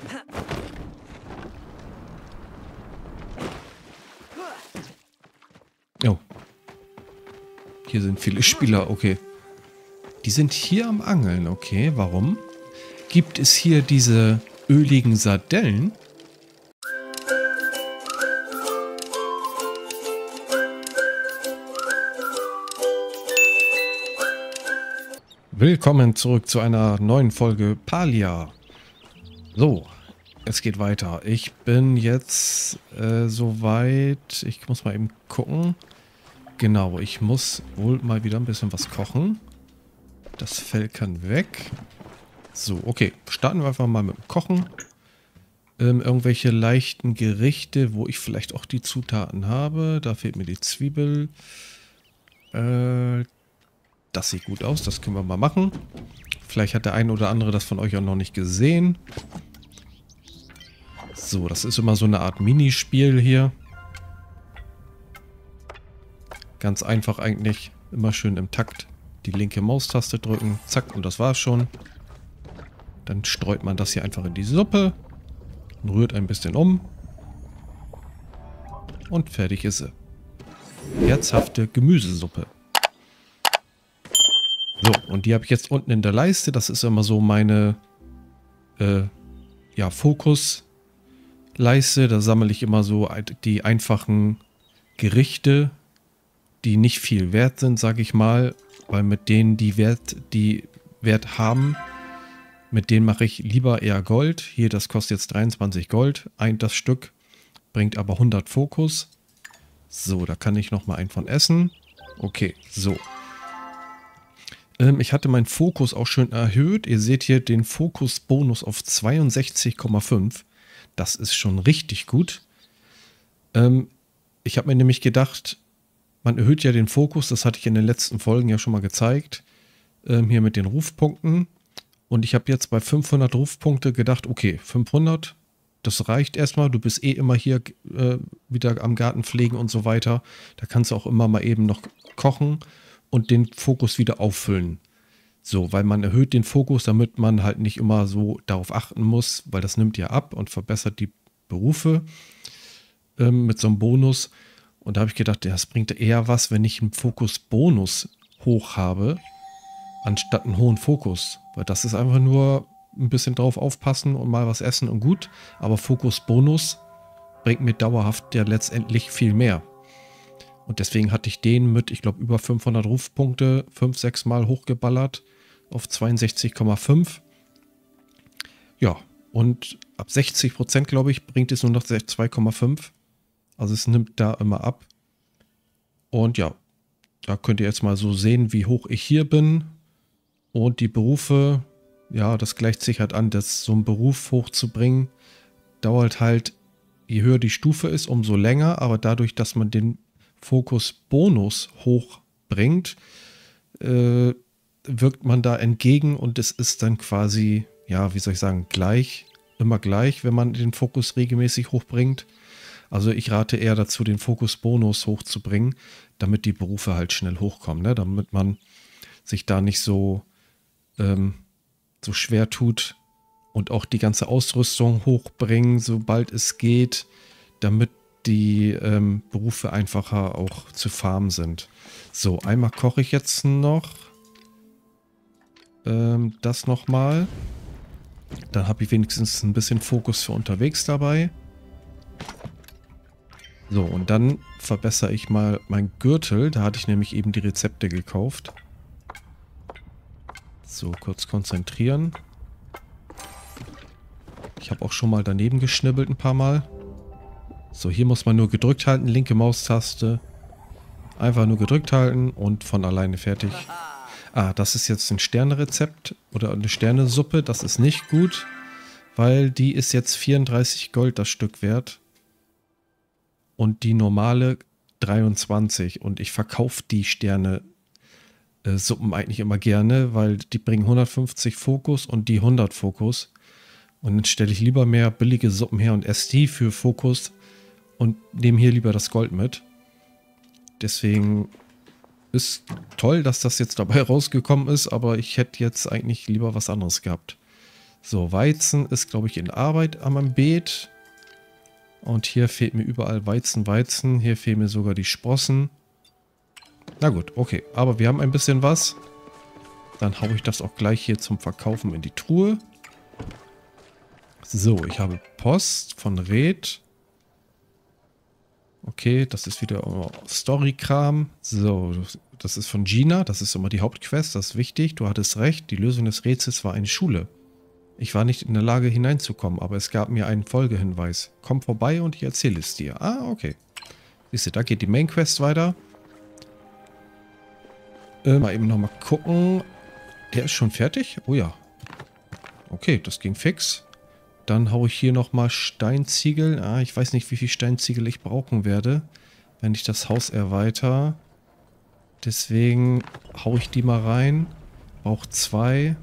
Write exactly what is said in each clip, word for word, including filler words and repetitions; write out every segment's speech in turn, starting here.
Oh. Hier sind viele Spieler, okay. Die sind hier am Angeln, okay. Warum? Gibt es hier diese öligen Sardellen? Willkommen zurück zu einer neuen Folge Palia. So, es geht weiter. Ich bin jetzt äh, soweit. Ich muss mal eben gucken. Genau, ich muss wohl mal wieder ein bisschen was kochen. Das Fell kann weg. So, okay. Starten wir einfach mal mit dem Kochen. Ähm, irgendwelche leichten Gerichte, wo ich vielleicht auch die Zutaten habe. Da fehlt mir die Zwiebel. Äh, das sieht gut aus. Das können wir mal machen. Vielleicht hat der eine oder andere das von euch auch noch nicht gesehen. So, das ist immer so eine Art Minispiel hier. Ganz einfach eigentlich. Immer schön im Takt die linke Maustaste drücken. Zack, und das war's schon. Dann streut man das hier einfach in die Suppe. Und rührt ein bisschen um. Und fertig ist sie. Herzhafte Gemüsesuppe. So, und die habe ich jetzt unten in der Leiste. Das ist immer so meine äh, ja, Fokusleiste. Da sammle ich immer so die einfachen Gerichte, die nicht viel wert sind, sage ich mal. Weil mit denen, die Wert, die Wert haben, mit denen mache ich lieber eher Gold. Hier, das kostet jetzt dreiundzwanzig Gold. Ein das Stück bringt aber hundert Fokus. So, da kann ich nochmal einen von essen. Okay, so. Ähm, ich hatte meinen Fokus auch schön erhöht. Ihr seht hier den Fokus-Bonus auf zweiundsechzig Komma fünf. Das ist schon richtig gut. Ähm, ich habe mir nämlich gedacht, man erhöht ja den Fokus. Das hatte ich in den letzten Folgen ja schon mal gezeigt. Ähm, hier mit den Rufpunkten. Und ich habe jetzt bei fünfhundert Rufpunkte gedacht, okay, fünfhundert, das reicht erstmal. Du bist eh immer hier äh, wieder am Garten pflegen und so weiter. Da kannst du auch immer mal eben noch kochen und den Fokus wieder auffüllen. So, weil man erhöht den Fokus, damit man halt nicht immer so darauf achten muss, weil das nimmt ja ab und verbessert die Berufe ähm, mit so einem Bonus. Und da habe ich gedacht, das bringt eher was, wenn ich einen Fokus-Bonus hoch habe, anstatt einen hohen Fokus. Weil das ist einfach nur ein bisschen drauf aufpassen und mal was essen und gut. Aber Fokus-Bonus bringt mir dauerhaft ja letztendlich viel mehr. Und deswegen hatte ich den mit, ich glaube, über fünfhundert Rufpunkte fünf, sechs Mal hochgeballert auf zweiundsechzig Komma fünf. Ja, und ab sechzig Prozent, glaube ich, bringt es nur noch zwei Komma fünf. Also es nimmt da immer ab. Und ja, da könnt ihr jetzt mal so sehen, wie hoch ich hier bin. Und die Berufe, ja, das gleicht sich halt an, dass so einen Beruf hochzubringen, dauert halt, je höher die Stufe ist, umso länger. Aber dadurch, dass man den Fokus-Bonus hochbringt, äh, wirkt man da entgegen und es ist dann quasi, ja, wie soll ich sagen, gleich, immer gleich, wenn man den Fokus regelmäßig hochbringt. Also ich rate eher dazu, den Fokus-Bonus hochzubringen, damit die Berufe halt schnell hochkommen, ne? Damit man sich da nicht so, ähm, so schwer tut und auch die ganze Ausrüstung hochbringen, sobald es geht, damit die ähm, Berufe einfacher auch zu farmen sind. So, einmal koche ich jetzt noch ähm, das nochmal. Dann habe ich wenigstens ein bisschen Fokus für unterwegs dabei. So, und dann verbessere ich mal meinen Gürtel. Da hatte ich nämlich eben die Rezepte gekauft. So, kurz konzentrieren. Ich habe auch schon mal daneben geschnibbelt ein paar Mal. So, hier muss man nur gedrückt halten, linke Maustaste. Einfach nur gedrückt halten und von alleine fertig. Ah, das ist jetzt ein Sternerezept oder eine Sternesuppe. Das ist nicht gut, weil die ist jetzt vierunddreißig Gold das Stück wert. Und die normale dreiundzwanzig. Und ich verkaufe die Sterne-Suppen eigentlich immer gerne, weil die bringen hundertfünfzig Fokus und die hundert Fokus. Und dann stelle ich lieber mehr billige Suppen her und esse die für Fokus und nehme hier lieber das Gold mit. Deswegen ist toll, dass das jetzt dabei rausgekommen ist, aber ich hätte jetzt eigentlich lieber was anderes gehabt. So, Weizen ist, glaube ich, in Arbeit am Beet. Und hier fehlt mir überall Weizen, Weizen. Hier fehlen mir sogar die Sprossen. Na gut, okay. Aber wir haben ein bisschen was. Dann haue ich das auch gleich hier zum Verkaufen in die Truhe. So, ich habe Post von Red. Okay, das ist wieder Story-Kram. So, das ist von Gina. Das ist immer die Hauptquest. Das ist wichtig. Du hattest recht. Die Lösung des Rätsels war eine Schule. Ich war nicht in der Lage hineinzukommen, aber es gab mir einen Folgehinweis. Komm vorbei und ich erzähle es dir. Ah, okay. Siehst du, da geht die Main Quest weiter. Äh, mal eben nochmal gucken. Der ist schon fertig? Oh ja. Okay, das ging fix. Dann haue ich hier nochmal Steinziegel. Ah, ich weiß nicht, wie viel Steinziegel ich brauchen werde, wenn ich das Haus erweitere. Deswegen haue ich die mal rein. Brauche zwei.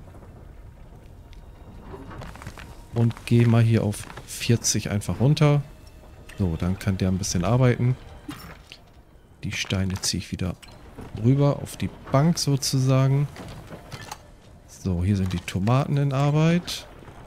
Und gehe mal hier auf vierzig einfach runter. So, dann kann der ein bisschen arbeiten. Die Steine ziehe ich wieder rüber auf die Bank sozusagen. So, hier sind die Tomaten in Arbeit.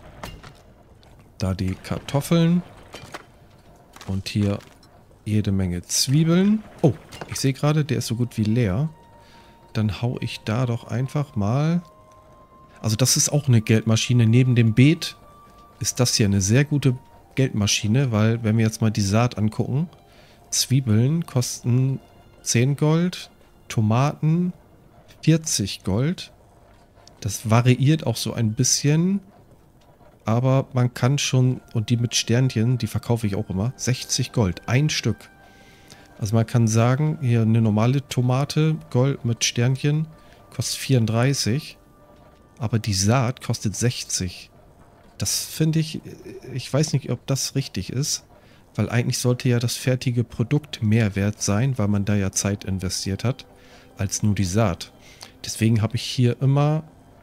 Da die Kartoffeln. Und hier jede Menge Zwiebeln. Oh, ich sehe gerade, der ist so gut wie leer. Dann hau ich da doch einfach mal... Also das ist auch eine Geldmaschine neben dem Beet. Ist das hier eine sehr gute Geldmaschine, weil wenn wir jetzt mal die Saat angucken, Zwiebeln kosten zehn Gold, Tomaten vierzig Gold. Das variiert auch so ein bisschen, aber man kann schon, und die mit Sternchen, die verkaufe ich auch immer, sechzig Gold, ein Stück. Also man kann sagen, hier eine normale Tomate, Gold mit Sternchen, kostet vierunddreißig, aber die Saat kostet sechzig. Das finde ich, ich weiß nicht, ob das richtig ist, weil eigentlich sollte ja das fertige Produkt mehr wert sein, weil man da ja Zeit investiert hat, als nur die Saat. Deswegen habe ich hier immer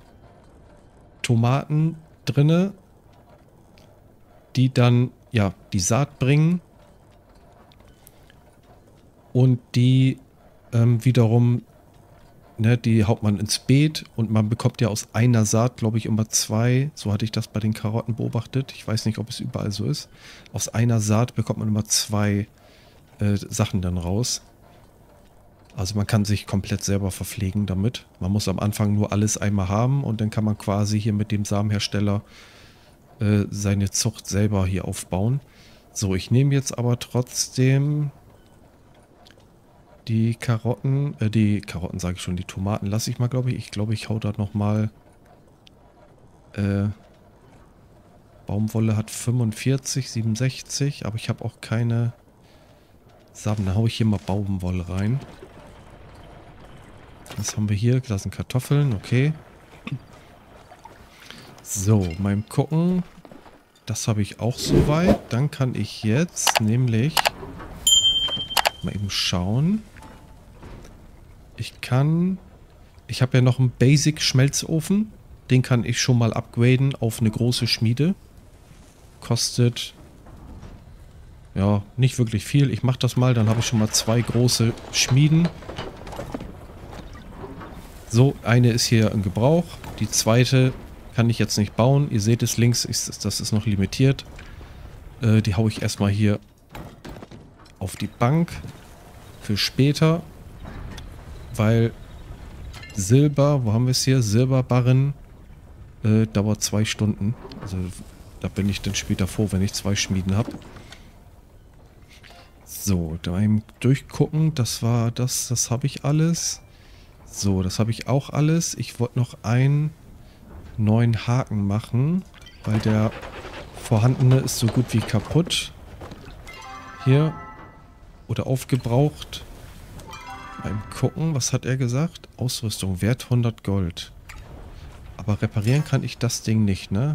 Tomaten drinne, die dann, ja, die Saat bringen und die ähm, wiederum... Ne, die haut man ins Beet und man bekommt ja aus einer Saat, glaube ich, immer zwei. So hatte ich das bei den Karotten beobachtet. Ich weiß nicht, ob es überall so ist. Aus einer Saat bekommt man immer zwei äh, Sachen dann raus. Also man kann sich komplett selber verpflegen damit. Man muss am Anfang nur alles einmal haben und dann kann man quasi hier mit dem Samenhersteller äh, seine Zucht selber hier aufbauen. So, ich nehme jetzt aber trotzdem... Die Karotten, äh, die Karotten sage ich schon, die Tomaten lasse ich mal, glaube ich. Ich glaube, ich hau da nochmal, äh, Baumwolle hat fünfundvierzig, siebenundsechzig, aber ich habe auch keine Samen. Da haue ich hier mal Baumwolle rein. Was haben wir hier? Das sind Kartoffeln, okay. So, beim Gucken, das habe ich auch soweit. Dann kann ich jetzt nämlich mal eben schauen. Ich kann... Ich habe ja noch einen Basic-Schmelzofen. Den kann ich schon mal upgraden auf eine große Schmiede. Kostet... Ja, nicht wirklich viel. Ich mache das mal, dann habe ich schon mal zwei große Schmieden. So, eine ist hier in Gebrauch. Die zweite kann ich jetzt nicht bauen. Ihr seht es links, ist, das ist noch limitiert. Äh, die haue ich erstmal hier auf die Bank für später. Weil Silber, wo haben wir es hier? Silberbarren äh, dauert zwei Stunden. Also da bin ich dann später froh, wenn ich zwei Schmieden habe. So, beim Durchgucken, das war das, das habe ich alles. So, das habe ich auch alles. Ich wollte noch einen neuen Haken machen, weil der vorhandene ist so gut wie kaputt. Hier. Oder aufgebraucht. Beim Gucken, was hat er gesagt? Ausrüstung, Wert hundert Gold. Aber reparieren kann ich das Ding nicht, ne?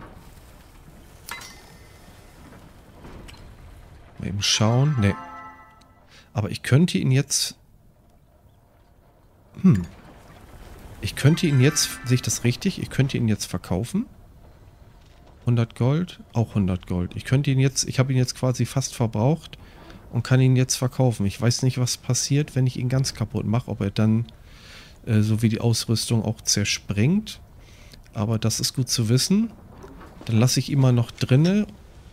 Mal eben schauen. Ne. Aber ich könnte ihn jetzt... Hm. Ich könnte ihn jetzt... Sehe ich das richtig? Ich könnte ihn jetzt verkaufen. hundert Gold. Auch hundert Gold. Ich könnte ihn jetzt... Ich habe ihn jetzt quasi fast verbraucht. Und kann ihn jetzt verkaufen. Ich weiß nicht, was passiert, wenn ich ihn ganz kaputt mache. Ob er dann, äh, so wie die Ausrüstung, auch zerspringt. Aber das ist gut zu wissen. Dann lasse ich ihn mal noch drinne.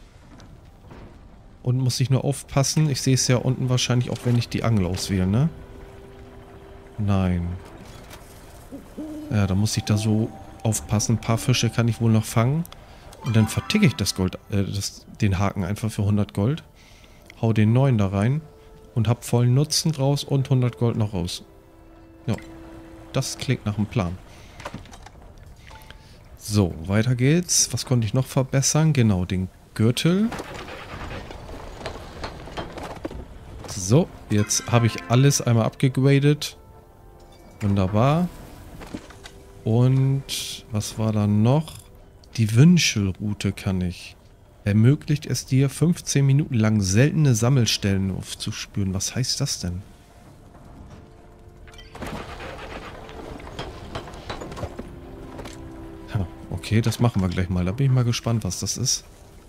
Und muss ich nur aufpassen. Ich sehe es ja unten wahrscheinlich auch, wenn ich die Angel auswähle, ne? Nein. Ja, da muss ich da so aufpassen. Ein paar Fische kann ich wohl noch fangen. Und dann verticke ich das Gold, äh, das, den Haken einfach für hundert Gold. Hau den neuen da rein. Und hab vollen Nutzen draus und hundert Gold noch raus. Ja, das klingt nach einem Plan. So, weiter geht's. Was konnte ich noch verbessern? Genau, den Gürtel. So, jetzt habe ich alles einmal abgegradet. Wunderbar. Und was war da noch? Die Wünschelroute kann ich. Ermöglicht es dir, fünfzehn Minuten lang seltene Sammelstellen aufzuspüren. Was heißt das denn? Ja, okay, das machen wir gleich mal. Da bin ich mal gespannt, was das ist.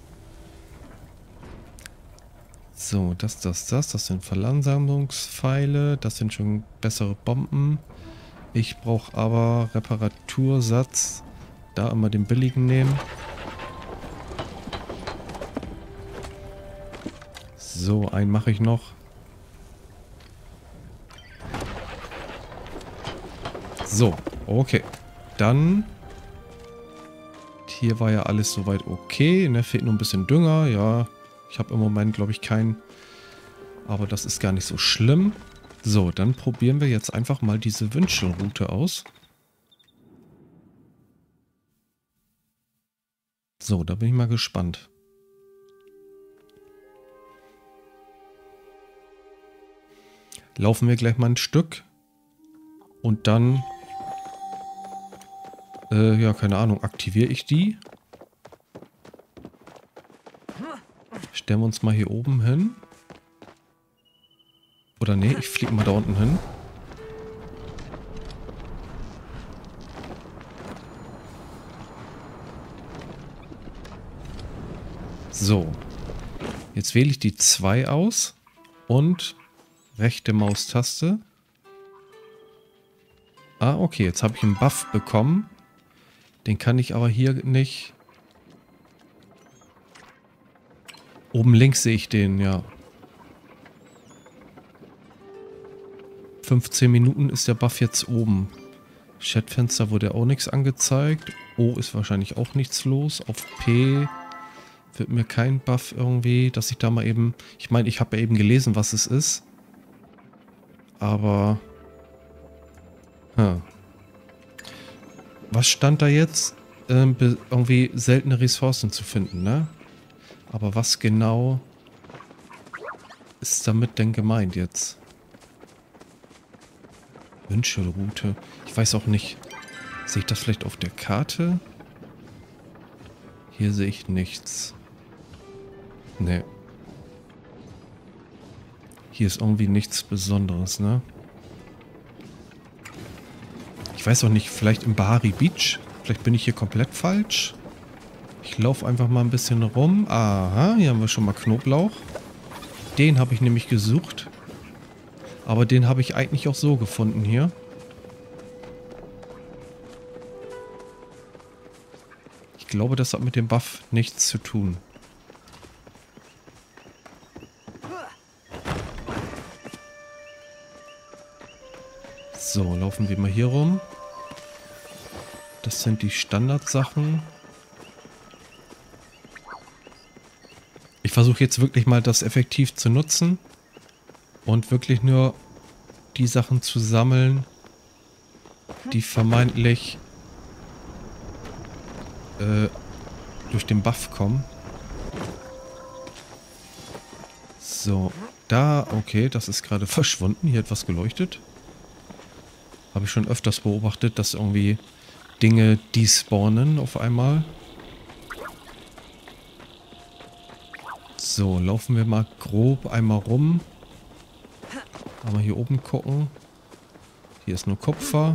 So, das, das, das. Das sind Verlangsamungspfeile. Das sind schon bessere Bomben. Ich brauche aber Reparatursatz. Da immer den billigen nehmen. So, einen mache ich noch. So, okay. Dann. Hier war ja alles soweit okay. Ne, fehlt nur ein bisschen Dünger. Ja, ich habe im Moment, glaube ich, keinen. Aber das ist gar nicht so schlimm. So, dann probieren wir jetzt einfach mal diese Wünschelroute aus. So, da bin ich mal gespannt. Laufen wir gleich mal ein Stück. Und dann, äh, ja, keine Ahnung, aktiviere ich die. Stellen wir uns mal hier oben hin. Oder nee, ich fliege mal da unten hin. So. Jetzt wähle ich die zwei aus. Und rechte Maustaste. Ah, okay, jetzt habe ich einen Buff bekommen. Den kann ich aber hier nicht. Oben links sehe ich den, ja. fünfzehn Minuten ist der Buff jetzt oben. Chatfenster wurde auch nichts angezeigt. O ist wahrscheinlich auch nichts los. Auf P wird mir kein Buff irgendwie, dass ich da mal eben... Ich meine, ich habe ja eben gelesen, was es ist. Aber... Hm. Was stand da jetzt? Ähm, irgendwie seltene Ressourcen zu finden, ne? Aber was genau ist damit denn gemeint jetzt? Wünschelroute. Ich weiß auch nicht. Sehe ich das vielleicht auf der Karte? Hier sehe ich nichts. Ne. Hier ist irgendwie nichts Besonderes, ne? Ich weiß auch nicht, vielleicht im Bahari Beach? Vielleicht bin ich hier komplett falsch. Ich laufe einfach mal ein bisschen rum. Aha, hier haben wir schon mal Knoblauch. Den habe ich nämlich gesucht. Aber den habe ich eigentlich auch so gefunden hier. Ich glaube, das hat mit dem Buff nichts zu tun. So, laufen wir mal hier rum. Das sind die Standardsachen. Ich versuche jetzt wirklich mal das effektiv zu nutzen. Und wirklich nur die Sachen zu sammeln, die vermeintlich äh, durch den Buff kommen. So, da, okay, das ist gerade verschwunden. Hier hat was geleuchtet. Habe ich schon öfters beobachtet, dass irgendwie Dinge despawnen auf einmal. So, laufen wir mal grob einmal rum. Mal hier oben gucken. Hier ist nur Kupfer.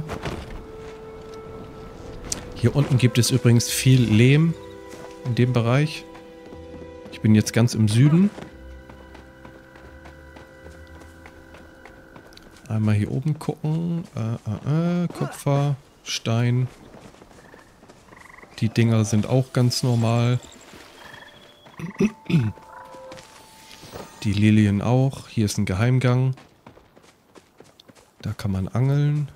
Hier unten gibt es übrigens viel Lehm in dem Bereich. Ich bin jetzt ganz im Süden. Einmal hier oben gucken. Äh, äh, äh, Kupfer, Stein. Die Dinger sind auch ganz normal. Die Lilien auch. Hier ist ein Geheimgang. Da kann man angeln.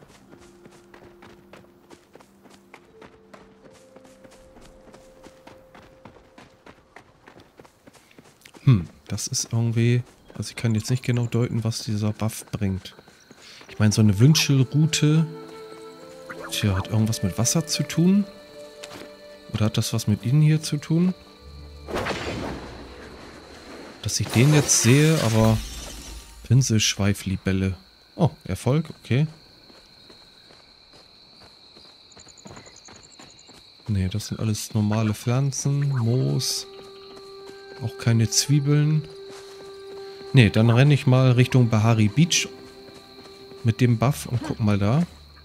Hm, das ist irgendwie... Also ich kann jetzt nicht genau deuten, was dieser Buff bringt. Ich meine, so eine Wünschelrute... Tja, hat irgendwas mit Wasser zu tun? Oder hat das was mit ihnen hier zu tun? Dass ich den jetzt sehe, aber... Pinselschweiflibelle. Oh, Erfolg, okay. Ne, das sind alles normale Pflanzen, Moos. Auch keine Zwiebeln. Ne, dann renne ich mal Richtung Bahari Beach mit dem Buff und guck mal da.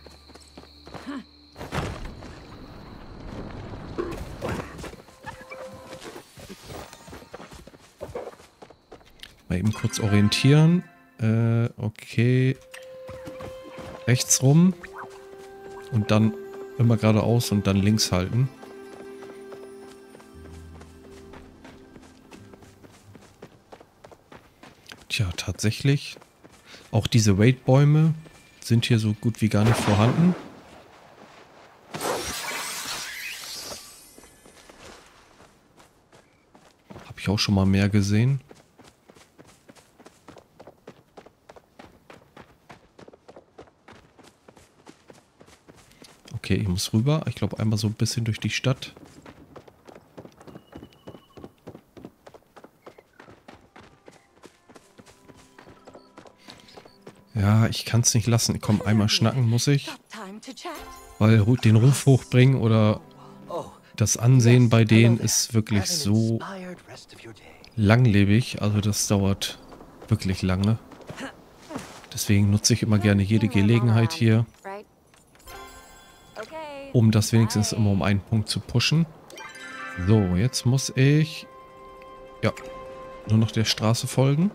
Mal eben kurz orientieren. Äh, okay. Rechts rum. Und dann immer geradeaus und dann links halten. Tja, tatsächlich. Auch diese Raid-Bäume sind hier so gut wie gar nicht vorhanden. Habe ich auch schon mal mehr gesehen. Okay, ich muss rüber. Ich glaube einmal so ein bisschen durch die Stadt. Ja, ich kann es nicht lassen. Komm, einmal schnacken muss ich. Weil den Ruf hochbringen oder das Ansehen bei denen ist wirklich so langlebig. Also das dauert wirklich lange. Deswegen nutze ich immer gerne jede Gelegenheit hier, um das wenigstens immer um einen Punkt zu pushen. So, jetzt muss ich ja nur noch der Straße folgen.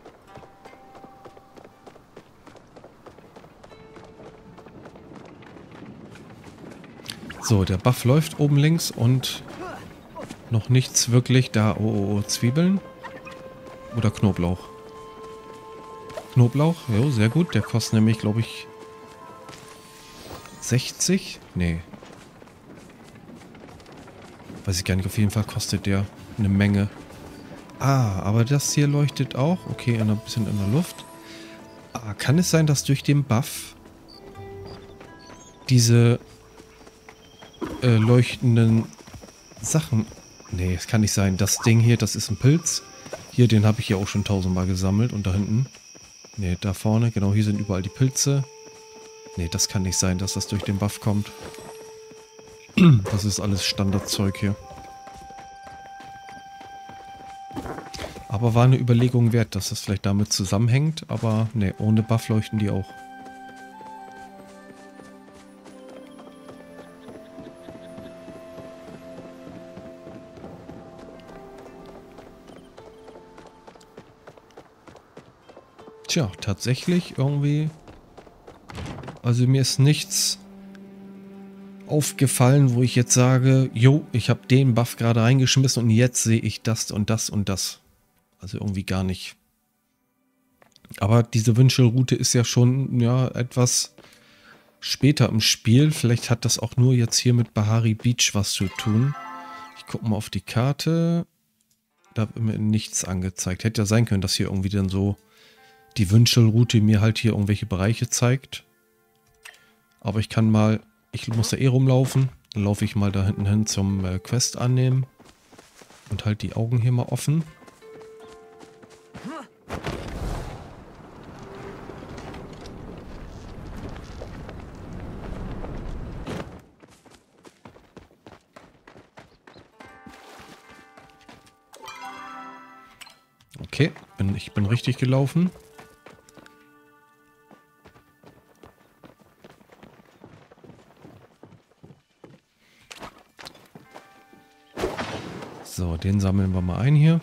So, der Buff läuft oben links und noch nichts wirklich da. Oh, oh, oh, Zwiebeln oder Knoblauch. Knoblauch, jo, sehr gut. Der kostet nämlich, glaube ich, sechzig? Nee. Weiß ich gar nicht. Auf jeden Fall kostet der eine Menge. Ah, aber das hier leuchtet auch. Okay, ein bisschen in der Luft. Ah, kann es sein, dass durch den Buff diese äh, leuchtenden Sachen... Nee, es kann nicht sein. Das Ding hier, das ist ein Pilz. Hier, den habe ich ja auch schon tausendmal gesammelt. Und da hinten... Nee, da vorne, genau, hier sind überall die Pilze. Nee, das kann nicht sein, dass das durch den Buff kommt. Das ist alles Standardzeug hier. Aber war eine Überlegung wert, dass das vielleicht damit zusammenhängt. Aber nee, ohne Buff leuchten die auch. Tja, tatsächlich irgendwie... Also mir ist nichts aufgefallen, wo ich jetzt sage, jo, ich habe den Buff gerade reingeschmissen und jetzt sehe ich das und das und das. Also irgendwie gar nicht. Aber diese Wünschelroute ist ja schon ja etwas später im Spiel. Vielleicht hat das auch nur jetzt hier mit Bahari Beach was zu tun. Ich gucke mal auf die Karte. Da wird mir nichts angezeigt. Hätte ja sein können, dass hier irgendwie dann so die Wünschelroute mir halt hier irgendwelche Bereiche zeigt. Aber ich kann mal, ich muss da eh rumlaufen. Dann laufe ich mal da hinten hin zum äh, Quest annehmen. Und halt die Augen hier mal offen. Okay, bin, ich bin richtig gelaufen. So, den sammeln wir mal ein hier.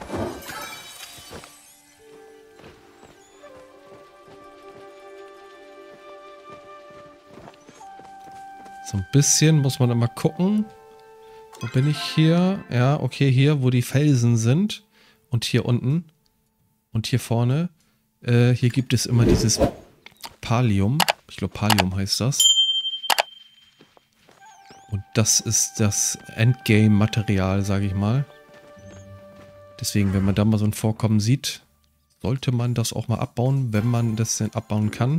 So ein bisschen muss man immer gucken, Wo bin ich hier? Ja, okay, hier, wo die Felsen sind. Und hier unten. Und hier vorne. Äh, hier gibt es immer dieses Pallium. Ich glaube, Pallium heißt das. Und das ist das Endgame-Material, sage ich mal. Deswegen, wenn man da mal so ein Vorkommen sieht, sollte man das auch mal abbauen, wenn man das denn abbauen kann.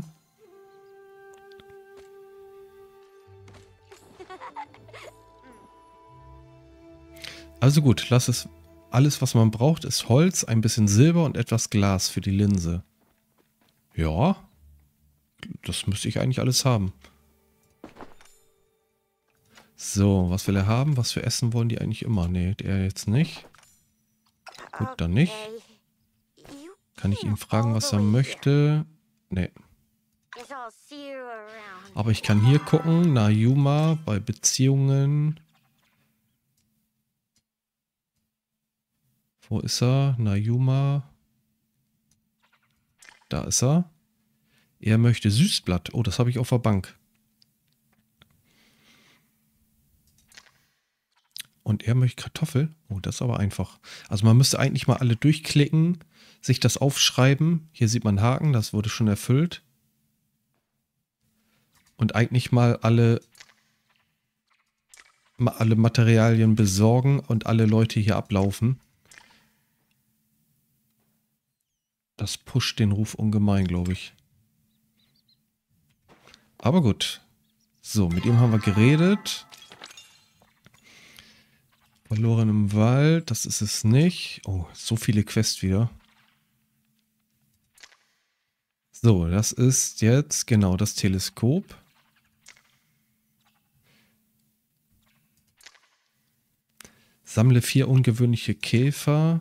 Also gut, lass es. Alles, was man braucht, ist Holz, ein bisschen Silber und etwas Glas für die Linse. Ja, das müsste ich eigentlich alles haben. So, was will er haben? Was für Essen wollen die eigentlich immer? Nee, der jetzt nicht. Gut, dann nicht. Kann ich ihn fragen, was er möchte? Nee. Aber ich kann hier gucken. Nayuma bei Beziehungen. Wo ist er? Nayuma. Da ist er. Er möchte Süßblatt. Oh, das habe ich auf der Bank. Und er möchte Kartoffel. Oh, das ist aber einfach. Also man müsste eigentlich mal alle durchklicken, sich das aufschreiben. Hier sieht man Haken, das wurde schon erfüllt. Und eigentlich mal alle, mal alle Materialien besorgen und alle Leute hier ablaufen. Das pusht den Ruf ungemein, glaube ich. Aber gut. So, mit ihm haben wir geredet. Verloren im Wald, das ist es nicht. Oh, so viele Quests wieder. So, das ist jetzt genau das Teleskop. Sammle vier ungewöhnliche Käfer.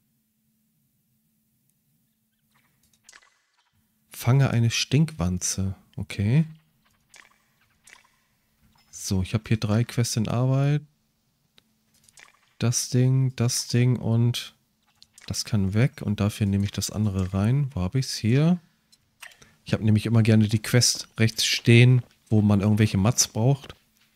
Fange eine Stinkwanze. Okay. So, ich habe hier drei Quests in Arbeit. Das Ding, das Ding und das kann weg. Und dafür nehme ich das andere rein. Wo habe ich es? Hier. Ich habe nämlich immer gerne die Quest rechts stehen, wo man irgendwelche Mats braucht.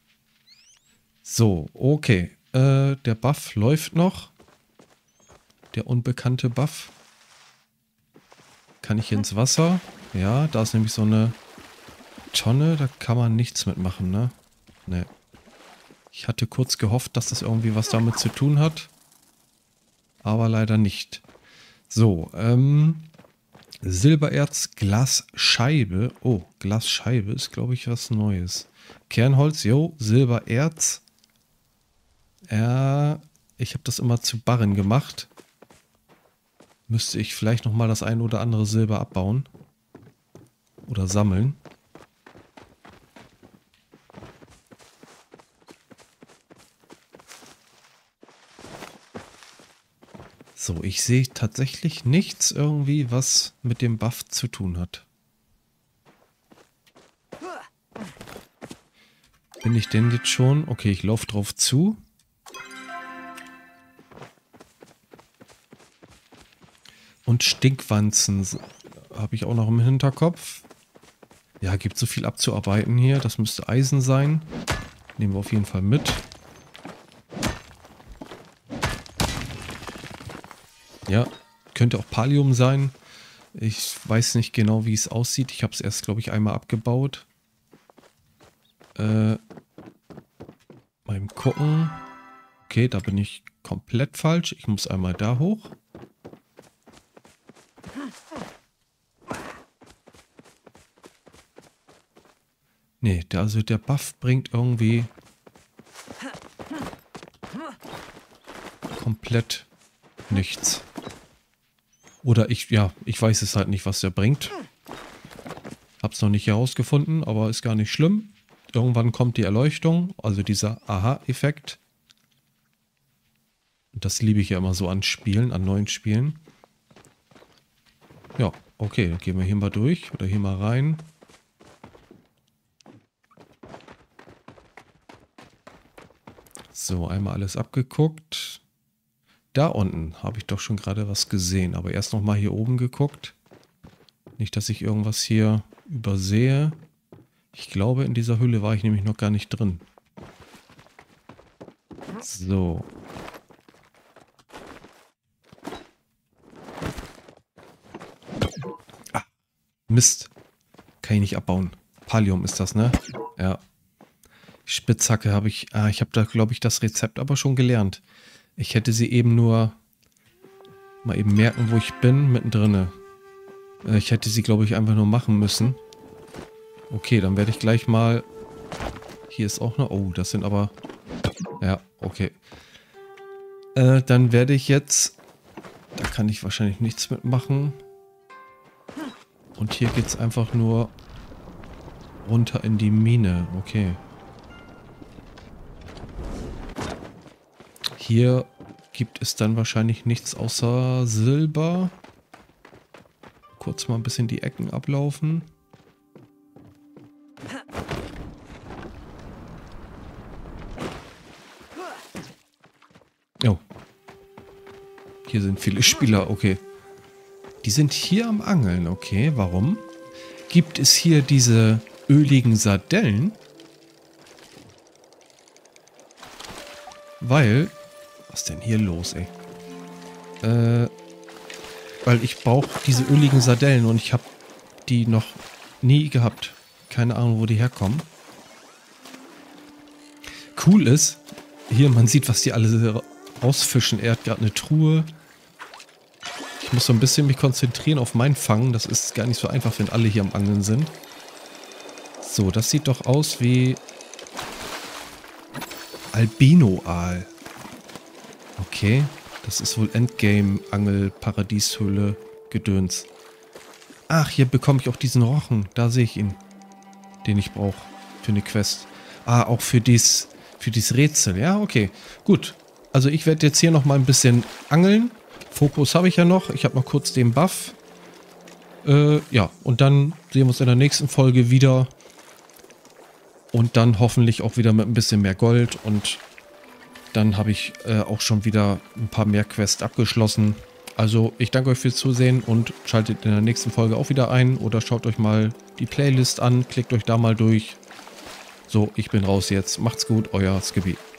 So, okay. Äh, der Buff läuft noch. Der unbekannte Buff. Kann ich hier ins Wasser? Ja, da ist nämlich so eine Tonne. Da kann man nichts mitmachen, ne? Ne. Ich hatte kurz gehofft, dass das irgendwie was damit zu tun hat. Aber leider nicht. So, ähm... Silbererz, Glasscheibe. Oh, Glasscheibe ist, glaube ich, was Neues. Kernholz, jo, Silbererz. Ja, ich habe das immer zu Barren gemacht. Müsste ich vielleicht nochmal das ein oder andere Silber abbauen. Oder sammeln. So, ich sehe tatsächlich nichts irgendwie, was mit dem Buff zu tun hat. Bin ich denn jetzt schon? Okay, ich laufe drauf zu. Und Stinkwanzen habe ich auch noch im Hinterkopf. Ja, gibt so viel abzuarbeiten hier. Das müsste Eisen sein. Nehmen wir auf jeden Fall mit. Ja, könnte auch Pallium sein. Ich weiß nicht genau, wie es aussieht. Ich habe es erst, glaube ich, einmal abgebaut. Äh, mal gucken. Okay, da bin ich komplett falsch. Ich muss einmal da hoch. Nee, der, also der Buff bringt irgendwie komplett nichts. Oder ich, ja, ich weiß es halt nicht, was der bringt. Hab's noch nicht herausgefunden, aber ist gar nicht schlimm. Irgendwann kommt die Erleuchtung, also dieser Aha-Effekt. Und das liebe ich ja immer so an Spielen, an neuen Spielen. Ja, okay, dann gehen wir hier mal durch oder hier mal rein. So, einmal alles abgeguckt. Da unten habe ich doch schon gerade was gesehen, aber erst noch mal hier oben geguckt. Nicht, dass ich irgendwas hier übersehe. Ich glaube, in dieser Höhle war ich nämlich noch gar nicht drin. So. Ah, Mist. Kann ich nicht abbauen. Pallium ist das, ne? Ja. Spitzhacke habe ich... Ah, ich habe da, glaube ich, das Rezept aber schon gelernt. Ich hätte sie eben nur... Mal eben merken, wo ich bin, mittendrin. Äh, ich hätte sie, glaube ich, einfach nur machen müssen. Okay, dann werde ich gleich mal... Hier ist auch noch... Oh, das sind aber... Ja, okay. Äh, dann werde ich jetzt... Da kann ich wahrscheinlich nichts mitmachen. Und hier geht es einfach nur runter in die Mine. Okay. Hier gibt es dann wahrscheinlich nichts außer Silber. Kurz mal ein bisschen die Ecken ablaufen. Oh. Hier sind viele Spieler, okay. Die sind hier am Angeln, okay. Warum? Gibt es hier diese öligen Sardellen? Weil... Was ist denn hier los, ey? Äh... Weil ich brauche diese öligen Sardellen und ich habe die noch nie gehabt. Keine Ahnung, wo die herkommen. Cool ist, hier, man sieht, was die alle rausfischen. Er hat gerade eine Truhe. Ich muss so ein bisschen mich konzentrieren auf mein Fangen. Das ist gar nicht so einfach, wenn alle hier am Angeln sind. So, das sieht doch aus wie Albino-Aal. Okay, das ist wohl Endgame-Angel-Paradieshöhle Gedöns. Ach, hier bekomme ich auch diesen Rochen. Da sehe ich ihn. Den ich brauche für eine Quest. Ah, auch für dies, für dieses Rätsel. Ja, okay. Gut. Also ich werde jetzt hier noch mal ein bisschen angeln. Fokus habe ich ja noch. Ich habe noch kurz den Buff. Äh, ja, und dann sehen wir uns in der nächsten Folge wieder. Und dann hoffentlich auch wieder mit ein bisschen mehr Gold. Und dann habe ich äh, auch schon wieder ein paar mehr Quests abgeschlossen. Also ich danke euch fürs Zusehen und schaltet in der nächsten Folge auch wieder ein. Oder schaut euch mal die Playlist an. Klickt euch da mal durch. So, ich bin raus jetzt. Macht's gut, euer Skippy.